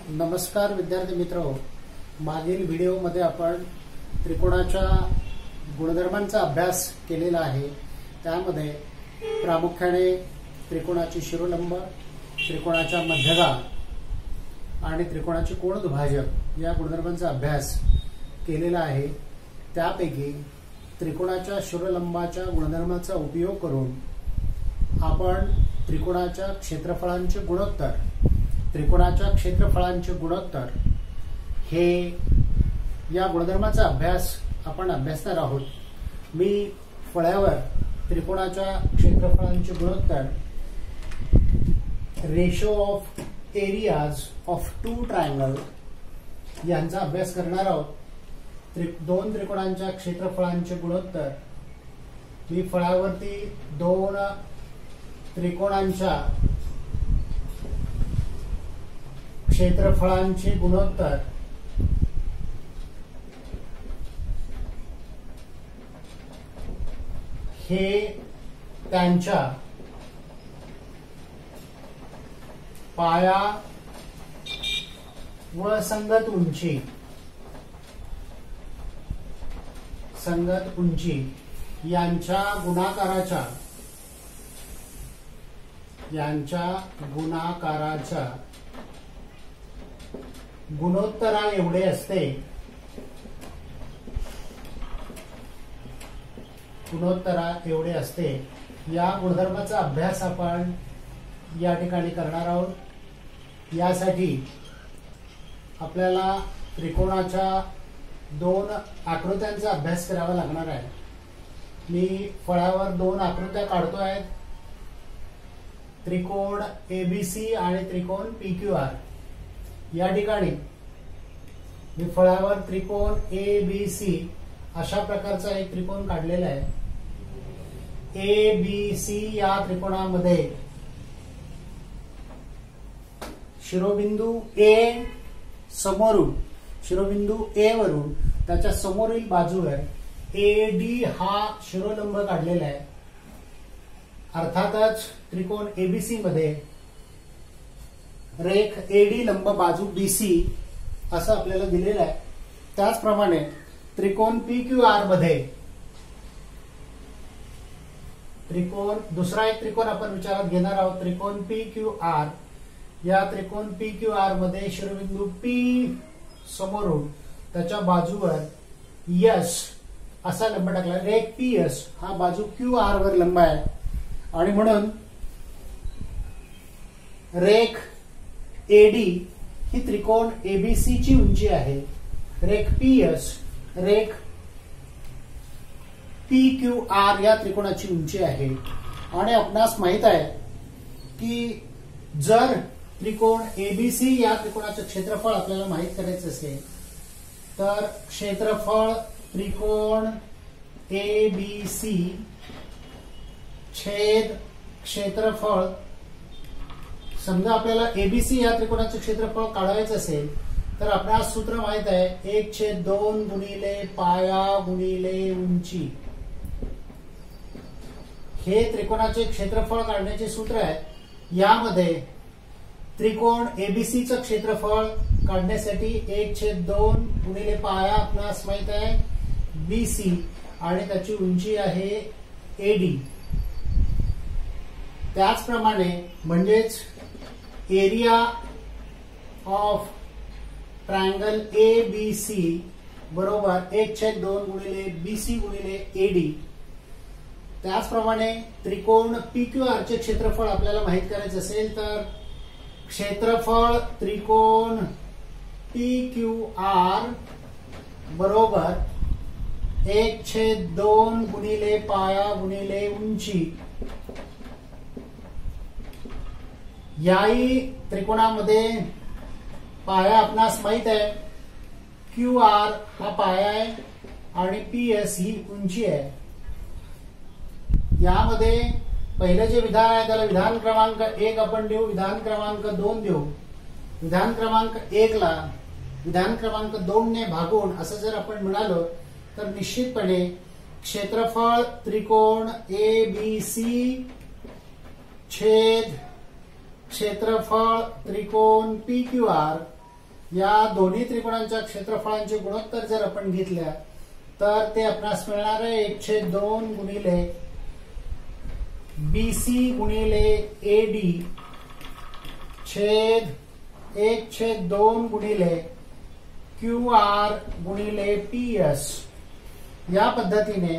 नमस्कार विद्यार्थी मित्र, मागील व्हिडिओमध्ये आपण त्रिकोणाच्या गुणधर्मांचा अभ्यास केलेला आहे। त्यामध्ये प्रामुख्याने त्रिकोणाची शिरोलंब, त्रिकोणाच्या मध्यभाग आणि त्रिकोणाचे कोणदुभाजक या गुणधर्मांचा अभ्यास केलेला आहे। त्यापैकी त्रिकोणाच्या शिरोलंबाच्या गुणधर्माचा उपयोग करून आपण त्रिकोणाच्या क्षेत्रफळांचे गुणोत्तर हे या गुणधर्माचा अभ्यास आपण अभ्यासणार आहोत। मी फळ्यावर त्रिकोणाच्या क्षेत्रफळांचे गुणोत्तर, ratio of areas of two triangle यांचा अभ्यास करणार आहोत। दोन त्रिकोणांच्या क्षेत्रफळांचे गुणोत्तर मी फळ्यावरती दोन त्रिकोणांच्या क्षेत्रफळांचे गुणोत्तर हे त्यांच्या पाया व संगत उंची यांच्या गुणाकाराच्या गुणोत्तरा एवढे असते। या गुणधर्माचा अभ्यास आपण या ठिकाणी करणार आहोत। यासाठी आपल्याला त्रिकोणाच्या दोन आकृत्यांचा अभ्यास करावा लागणार आहे। मी फळ्यावर दोन आकृत्या काढतोय, त्रिकोण एबीसी आणि त्रिकोण पीक्यूआर। या ठिकाणी मी फळ्यावर त्रिकोण एबीसी अशा प्रकारचा एक त्रिकोण काढलेला आहे। एबीसी या त्रिकोणामध्ये शिरोबिंदू ए वरून त्याच्या समोरील बाजूवर एडी हा शिरोलंब काढलेला आहे। अर्थातच त्रिकोण एबीसी मध्ये रेख एडी लंब बाजू बीसी असं आपल्याला दिलेलं आहे। त्याचप्रमाणे त्रिकोण पीक्यूआर मध्ये दुसरा एक त्रिकोण आपण विचारात घेणार आहोत, त्रिकोण पीक्यूआर। या त्रिकोण पीक्यूआर मध्ये शिरोबिंदू पी समोरून त्याच्या बाजूवर यस असा लंब टाकला। रेख पी एस हा बाजू क्यू आर वर लंब आहे आणि म्हणून रेख एडी ही त्रिकोण एबीसी ची उंची आहे। रेख पीएस रेख पीक्यूआर या त्रिकोणाची उंची आहे। आणि आपणास माहित आहे की जर त्रिकोण एबीसी या त्रिकोणाचे क्षेत्रफळ आपल्याला माहित करायचे असेल तर क्षेत्रफळ त्रिकोण एबीसी छेद क्षेत्रफळ, समजा आपल्याला एबीसी या त्रिकोणाचे क्षेत्रफळ काढायचे असेल तर आपल्याला सूत्र माहित आहे 1/2 गुणिले पाया गुणिले उंची। हे त्रिकोणाचे क्षेत्रफळ काढण्याचे सूत्र आहे। यामध्ये त्रिकोण एबीसी चे क्षेत्रफळ काढण्यासाठी 1/2 गुणिले पाया आपल्याला माहित आहे बीसी आणि त्याची उंची आहे एडी। त्याचप्रमाणे म्हणजेच एरिया ऑफ ट्रायंगल एबीसी बरोबर 1/2 गुणिले बीसी गुणिले एडी। त्याचप्रमाणे त्रिकोण पीक्यूआर चे क्षेत्रफळ आपल्याला माहित करायचे असेल तर क्षेत्रफळ त्रिकोण पीक्यूआर बरोबर 1/2 गुणिले पाया गुणिले उंची। याही त्रिकोणामध्ये पाया आपणास माहित आहे, क्यू आर हा पाया आहे आणि पीएस ही उंची आहे। यामध्ये पहिले जे विधान आहे त्याला विधान क्रमांक 1 आपण देऊ, विधान क्रमांक 2 देऊ। विधान क्रमांक 1 ला विधान क्रमांक 2 ने भागून असं जर आपण म्हणालो तर निश्चितपणे क्षेत्रफळ त्रिकोण एबीसी छेद क्षेत्रफळ त्रिकोण पीक्यूआर या दोन्ही त्रिकोणांच्या क्षेत्रफळांचे गुणोत्तर जर आपण घेतल्या तर ते आपणास मिळणार आहे 1/2 गुणिले BC गुणिले AD छेद 1/2 गुणिले QR गुणिले PS। या पद्धतीने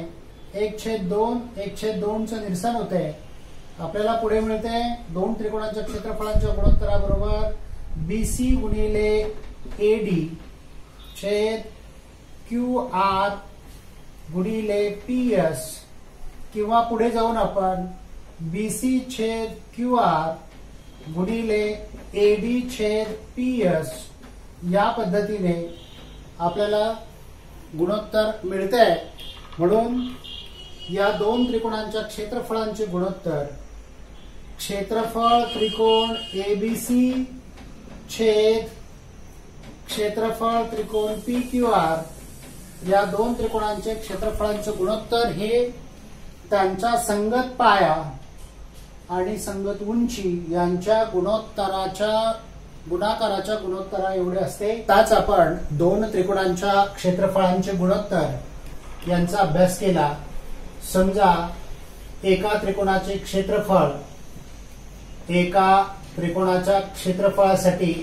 1/2 चं निरसन होते। आपल्याला पुढे मिळते दोन त्रिकोणांच्या क्षेत्रफळांच्या गुणोत्तराबरोबर BC गुणिले AD छेद QR गुणिले PS, किंवा पुढे जाऊन आपण BC छेद QR गुणिले AD छेद PS या पद्धतीने आपल्याला गुणोत्तर मिळते। म्हणून या दोन त्रिकोणांच्या क्षेत्रफळांचे गुणोत्तर क्षेत्रफळ त्रिकोण ABC छेद क्षेत्रफळ त्रिकोण PQR या दोन त्रिकोणांचे क्षेत्रफळांचे गुणोत्तर हे त्यांच्या संगत पाया आणि संगत उंची यांच्या गुणाकाराच्या गुणोत्तरा एवढे असते। त्याच आपण दोन त्रिकोणांच्या क्षेत्रफळांचे गुणोत्तर यांचा अभ्यास केला। समजा एका त्रिकोणाचे क्षेत्रफळ एका त्रिकोणाच्या क्षेत्रफळासाठी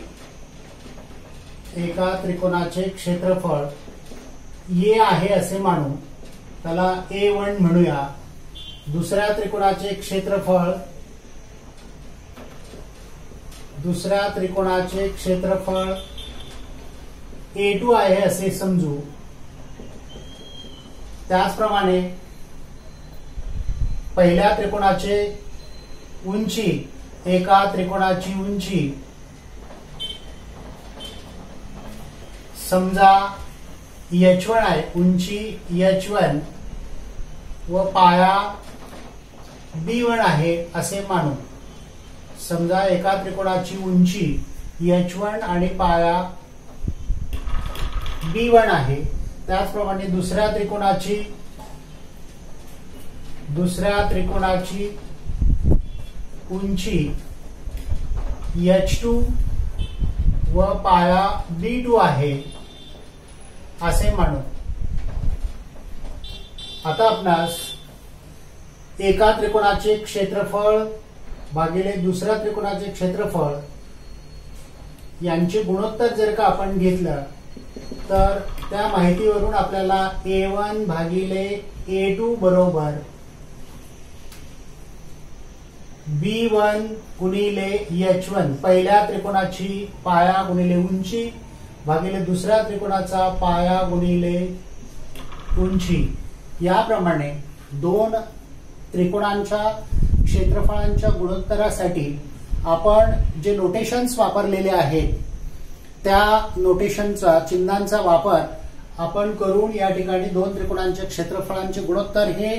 एका त्रिकोणाचे क्षेत्रफळ ए आहे असे मानू, त्याला A1 म्हणूया। दुसऱ्या त्रिकोणाचे क्षेत्रफळ A2 आहे असे समजू। त्याचप्रमाणे पहिल्या त्रिकोणाचे उंची एका त्रिकोणाची उंची समजा H1 आहे, उंची H1 व पाया B1 आहे असे मानू। समजा एका त्रिकोणाची उंची H1 आणि पाया B1 आहे। त्याचप्रमाणे दुसऱ्या त्रिकोणाची उंची H2 व पाया B2 आहे असे मानू। आता आपणास एका त्रिकोणाचे क्षेत्रफळ भागिले दुसऱ्या त्रिकोणाचे क्षेत्रफळ यांचे गुणोत्तर जर का आपण घेतलं तर त्या माहितीवरून आपल्याला A1 भागिले A2 बरोबर B1 गुणिले H1 पहिल्या त्रिकोणाची पाया गुणिले उंची भागिले दुसऱ्या त्रिकोणाचा पाया गुणिले उंची याप्रमाणे दोन त्रिकोणांच्या क्षेत्रफळांच्या गुणोत्तरासाठी आपण जे नोटेशन्स वापरलेले आहेत त्या नोटेशनचा चिन्हांचा वापर आपण करून या ठिकाणी दोन त्रिकोणांच्या क्षेत्रफळांचे गुणोत्तर हे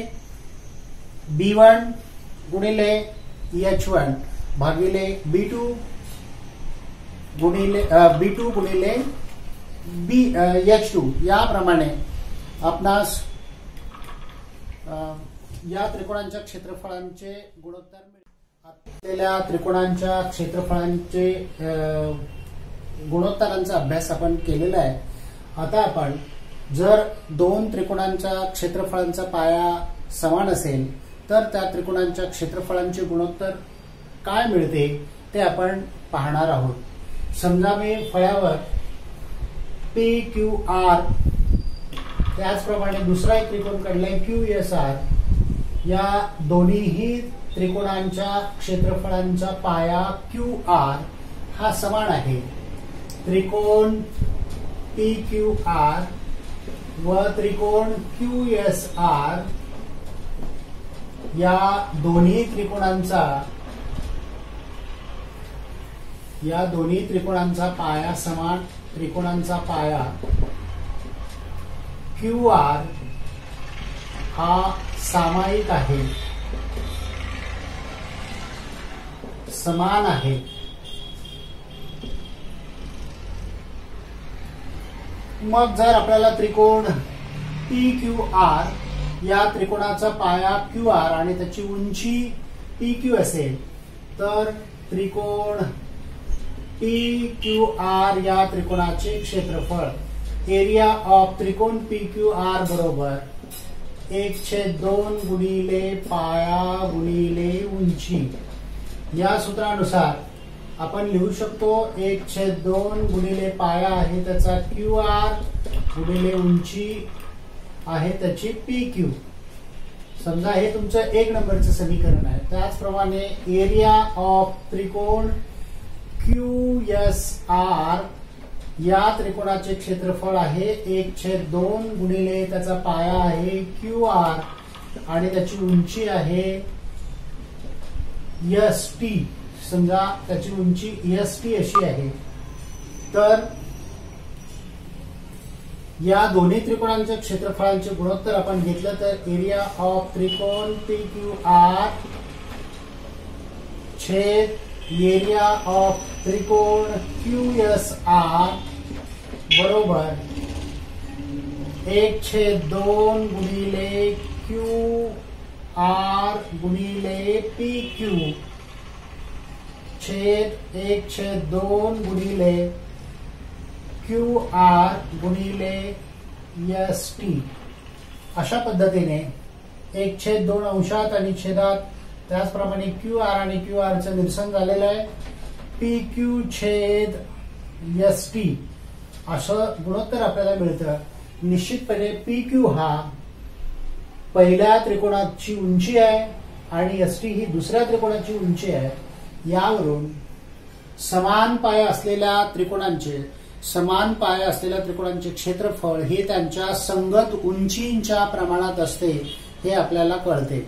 B1 गुणिले H1 भागिले B2 गुणिले H2 याप्रमाणे आपणास या त्रिकोणांच्या क्षेत्रफळांचे गुणोत्तर असलेल्या त्रिकोणांच्या क्षेत्रफळांचे गुणोत्तरांचा अभ्यास आपण केलेला आहे। आता आपण जर दोन त्रिकोणांच्या क्षेत्रफळांचा पाया समान असेल तर त्या त्रिकोणांच्या क्षेत्रफळांचे गुणोत्तर काय मिळते ते आपण पाहणार आहोत। समजा मी फळ्यावर PQR त्याचप्रमाणे दुसरा एक त्रिकोण काढलाय QSR या दोन्हीही त्रिकोणांच्या क्षेत्रफळांचा पाया QR हा समान आहे। त्रिकोण PQR व त्रिकोण QSR या दोन्ही त्रिकोणांचा पाया समान, त्रिकोणांचा पाया QR हा सामायिक आहे, समान आहे। मग जर आपल्याला त्रिकोण PQR या त्रिकोणाचा पाया QR आणि त्याची उंची PQ असेल तर त्रिकोण पी क्यू आर या त्रिकोणाचे क्षेत्रफळ, एरिया ऑफ त्रिकोण पी क्यू आर बरोबर 1/2 गुणिले पाया गुणिले उंची. या सूत्रानुसार आपण लिहू शकतो 1/2 गुणिले पाया आहे त्याचा क्यू आर गुणिले उंची आहे त्याची पी क्यू. समजा हे तुमचं 1 नंबरचं समीकरण आहे. त्याचप्रमाणे एरिया ऑफ त्रिकोण क्यू एस आर या त्रिकोणाचे क्षेत्रफळ आहे 1/2 गुणिले त्याचा पाया आहे क्यू आर आणि त्याची उंची आहे एस टी. समजा त्याची उंची एस टी अशी आहे. तर या दोन्ही त्रिकोणांच्या क्षेत्रफळांचे गुणोत्तर आपण घेतलं तर एरिया ऑफ त्रिकोण पी क्यू आर छेद एरिया ऑफ त्रिकोण क्यू एस आर बरोबर 1/2 गुणिले क्यू आर गुणिले पी क्यू छेद 1/2 गुणिले क्यू आर गुणिले एस टी. अशा पद्धतीने 1/2 अंशात आणि छेदात त्याचप्रमाणे क्यू आर आणि क्यू आरचं निरसन झालेलं आहे. पी क्यू छेद एस टी असं गुणोत्तर आपल्याला मिळतं. निश्चितपणे पी क्यू हा पहिल्या त्रिकोणाची उंची आहे आणि एस टी ही दुसऱ्या त्रिकोणाची उंची आहे. यावरून समान पाया असलेल्या त्रिकोणांचे क्षेत्रफळ हे त्यांच्या संगत उंचींच्या प्रमाणात असते हे आपल्याला कळते.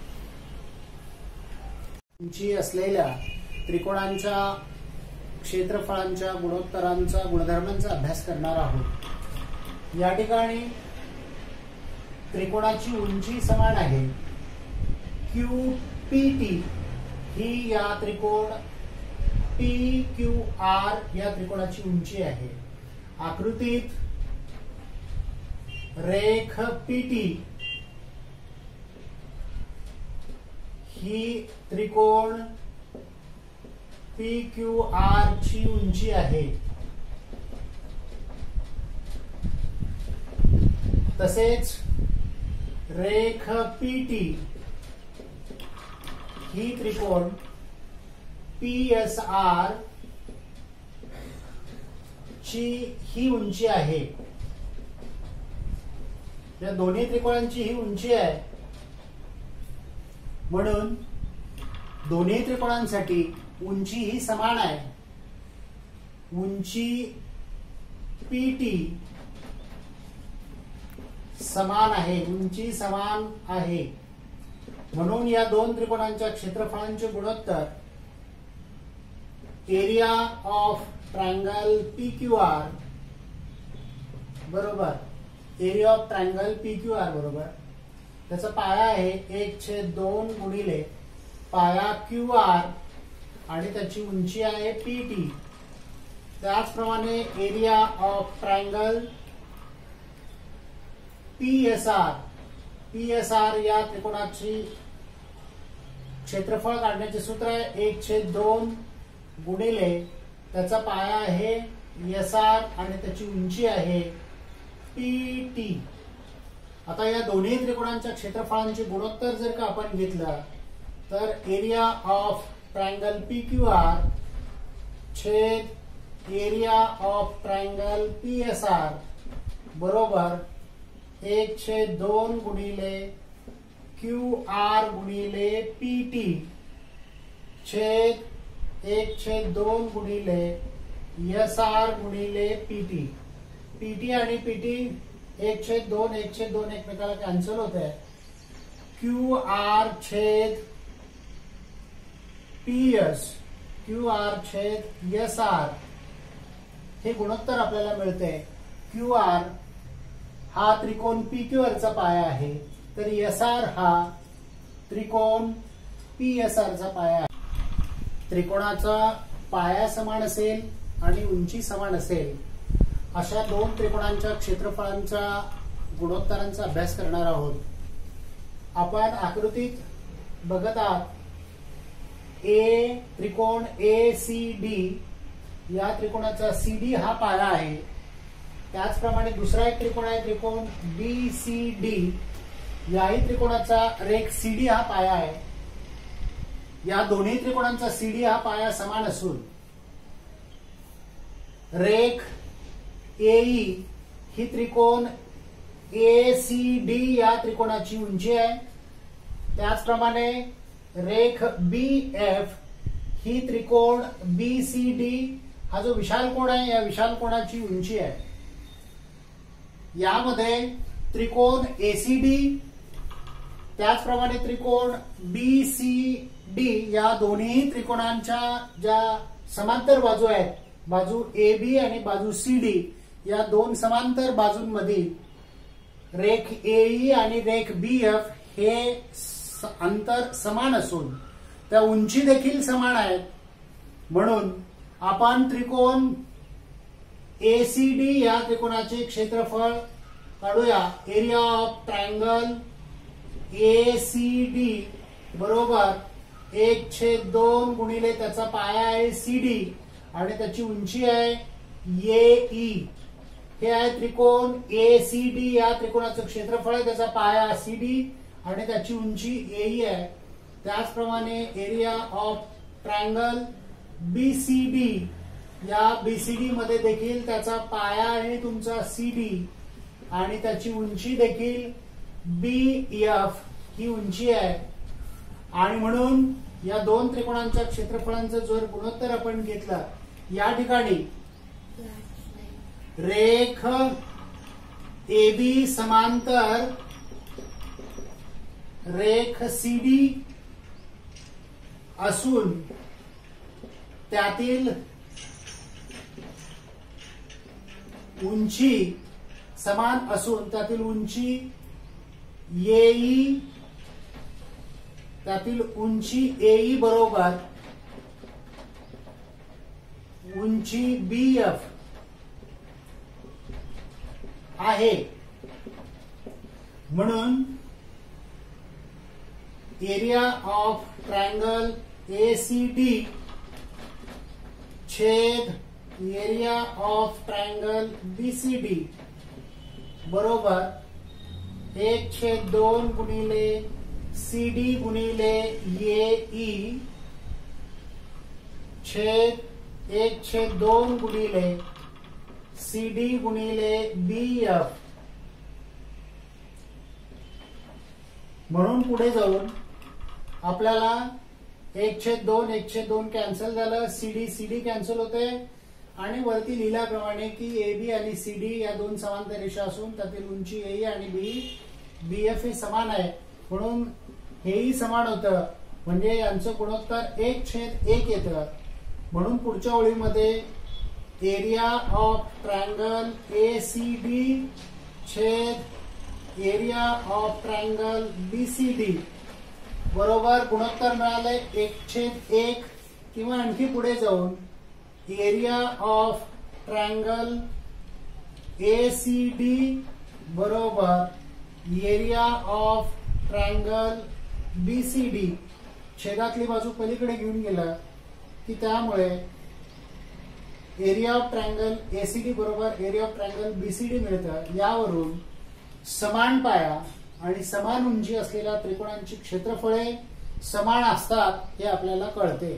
उंची असलेल्या त्रिकोणांच्या क्षेत्रफळांच्या गुणोत्तरांचा गुणधर्मांचा अभ्यास करणार आहोत. या ठिकाणी त्रिकोणाची उंची समान आहे. क्यू पी टी ही या त्रिकोण पी क्यू आर या त्रिकोणाची उंची आहे. आकृतीत रेख पी टी ही त्रिकोण पी क्यू आर ची उंची आहे. तसेच रेख पी टी ही त्रिकोण पी एस आर ची ही उंची आहे. या दोन्ही त्रिकोणांची ही उंची आहे म्हणून दोन्ही त्रिकोणांसाठी उंची ही समान आहे. उंची पी टी समान आहे, उंची समान आहे म्हणून या दोन त्रिकोणांच्या क्षेत्रफळांचे गुणोत्तर area of triangle P Q R बरोबर area of triangle P Q R बरोबर त्याचा पाया आहे 1/2 गुणिले पाया क्यू आर आणि त्याची उंची आहे पी टी. त्याचप्रमाणे area of triangle P S R या त्रिकोणाची क्षेत्रफळ काढण्याचे सूत्र आहे 1/2 गुणिले त्याचा पाया आहे एस आर आणि त्याची उंची आहे पी टी. आता या दोन्ही त्रिकोणांच्या क्षेत्रफळांचे गुणोत्तर जर का आपण घेतलं तर area of triangle P Q R छेद area of triangle P S R बरोबर 1/2 गुणिले क्यू आर गुणिले पी टी छेद 1/2 गुणिले एस आर गुणिले पीटी. पीटी आणि पीटी 1/2 एकमेकाला कॅन्सल होत आहे. क्यू आर छेद पी एस क्यू आर छेद एस आर हे गुणोत्तर आपल्याला मिळते. क्यू आर हा त्रिकोण पी क्यू आरचा पाया आहे तर एस आर हा त्रिकोण पी एस आरचा पाया आहे. त्रिकोणाचा पाया समान असेल आणि उंची समान असेल अशा दोन त्रिकोणांच्या क्षेत्रफळांचा गुणोत्तरांचा अभ्यास करणार आहोत. आपण आकृतीत बघत आहात त्रिकोण ए सी डी या त्रिकोणाचा CD हा पाया आहे. त्याचप्रमाणे दुसरा एक त्रिकोण आहे, त्रिकोण BCD. याही त्रिकोणाचा रेख CD हा पाया आहे. या दोन्ही त्रिकोणांचा CD हा पाया समान असून रेख AE ही त्रिकोण ACD या त्रिकोणाची उंची आहे. त्याचप्रमाणे रेख BF ही त्रिकोण BCD हा जो विशाल कोण आहे या विशाल कोणाची उंची आहे. यामध्ये त्रिकोण ACD त्याचप्रमाणे त्रिकोण BCD या दोन्ही त्रिकोणांच्या ज्या समांतर बाजू आहेत, बाजू AB आणि बाजू CD, या दोन समांतर बाजूंमधील रेख AE आणि रेख BF हे अंतर समान असून त्या उंची देखील समान आहेत. म्हणून आपण त्रिकोण ACD या त्रिकोणाचे क्षेत्रफळ काढूया. एरिया ऑफ ट्रायंगल ACD बरोबर 1/2 गुणिले त्याचा पाया आहे CD आणि त्याची उंची आहे AE. हे आहे त्रिकोण ACD या त्रिकोणाचं क्षेत्रफळ आहे, त्याचा पाया CD आणि त्याची उंची AE आहे. त्याचप्रमाणे एरिया ऑफ ट्रायंगल BCD या BCD मध्ये देखील त्याचा पाया आहे तुमचा CD आणि त्याची उंची देखील BF ही उंची आहे. आणि म्हणून या दोन त्रिकोणांच्या क्षेत्रफळांचं जर गुणोत्तर आपण घेतलं, या ठिकाणी रेख AB समांतर रेख CD असून त्यातील उंची समान असून त्यातील उंची AE, त्यातील उंची AE बरोबर उंची BF आहे. म्हणून एरिया ऑफ ट्रायंगल ACD छेद एरिया ऑफ ट्रायंगल BCD बरोबर 1/2 गुणिले CD गुणिले AE छेद 1/2 गुणिले CD गुणिले BF. म्हणून पुढे जाऊन आपल्याला 1/2 1/2 कॅन्सल झालं, CD कॅन्सल होते आणि वरती लिहिल्याप्रमाणे की AB आणि CD या दोन समांतर रेषा असून त्यातील उंची AE आणि BF हे समान आहे. म्हणून हेही समान होतं, म्हणजे यांचं गुणोत्तर 1/1 येतं. म्हणून पुढच्या ओळीमध्ये एरिया ऑफ ट्रायंगल ACD छेद एरिया ऑफ ट्रायंगल BCD बरोबर गुणोत्तर मिळाले 1/1 किंवा आणखी पुढे जाऊन एरिया ऑफ ट्रायंगल ACD बरोबर एरिया ऑफ ट्रायंगल BCD. छेदातली बाजू पलीकडे घेऊन गेला की त्यामुळे एरिया ऑफ ट्रायंगल ACD बरोबर एरिया ऑफ ट्रायंगल BCD मिळतं. यावरून समान पाया आणि समान उंची असलेल्या त्रिकोणांची क्षेत्रफळे समान असतात हे आपल्याला कळते.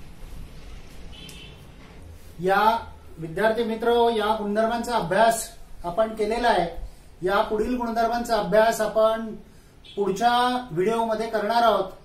या विद्यार्थी मित्र, या गुणधर्मांचा अभ्यास आपण केलेला आहे. या पुढील गुणधर्मांचा अभ्यास आपण पुढच्या व्हिडिओमध्ये करणार आहोत.